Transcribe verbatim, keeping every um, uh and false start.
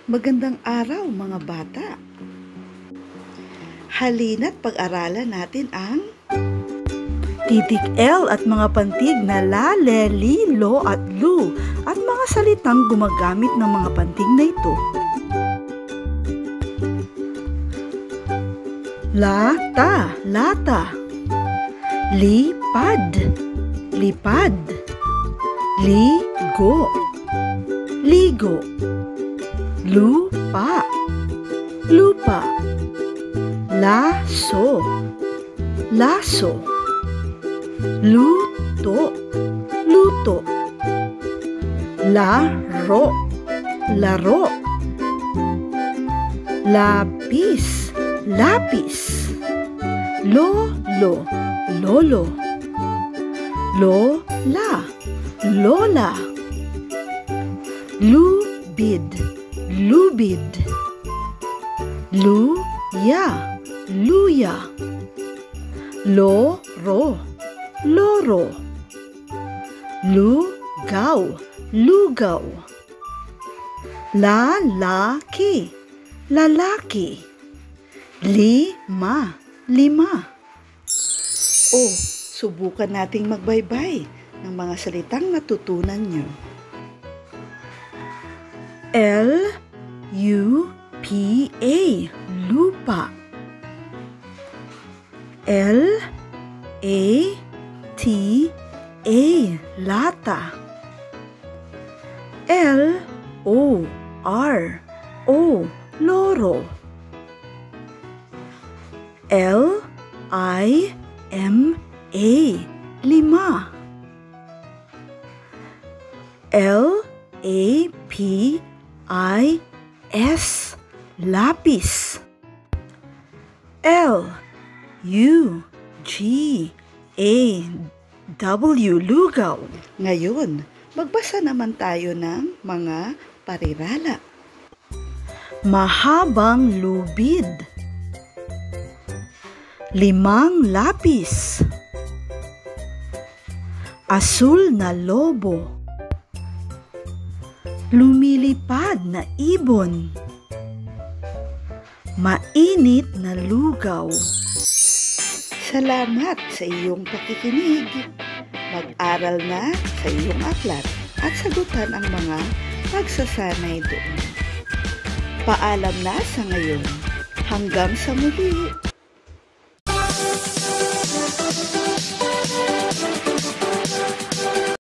Magandang araw mga bata! Halina't pag-aralan natin ang titik L at mga pantig na la, le, li, lo at lu at mga salitang gumagamit ng mga pantig na ito. Lata, lata. Lipad, lipad. Ligo, ligo. Lupa, lupa. Laso, laso. Luto, luto. Laro, laro. Lapis, lapis. Lolo, lolo. Lola, lola. Lubid, lubid. Luya, luya. Loro, loro. Lugaw, lugaw. Lalaki, lalaki. Lima, lima. O, subukan nating magbaybay ng mga salitang natutunan nyo. L U P A, lupa. L A T A, lata. L O R O, loro. L I M A, lima. L A P I S, lapis. L U G A W, lugaw. Ngayon, magbasa naman tayo ng mga parirala. Mahabang lubid. Limang lapis. Asul na lobo. Lumilipad na ibon. Mainit na lugaw. Salamat sa iyong pakikinig. Mag-aral na sa iyong aklat at sagutan ang mga pagsasanay doon. Paalam na sa ngayon. Hanggang sa muli.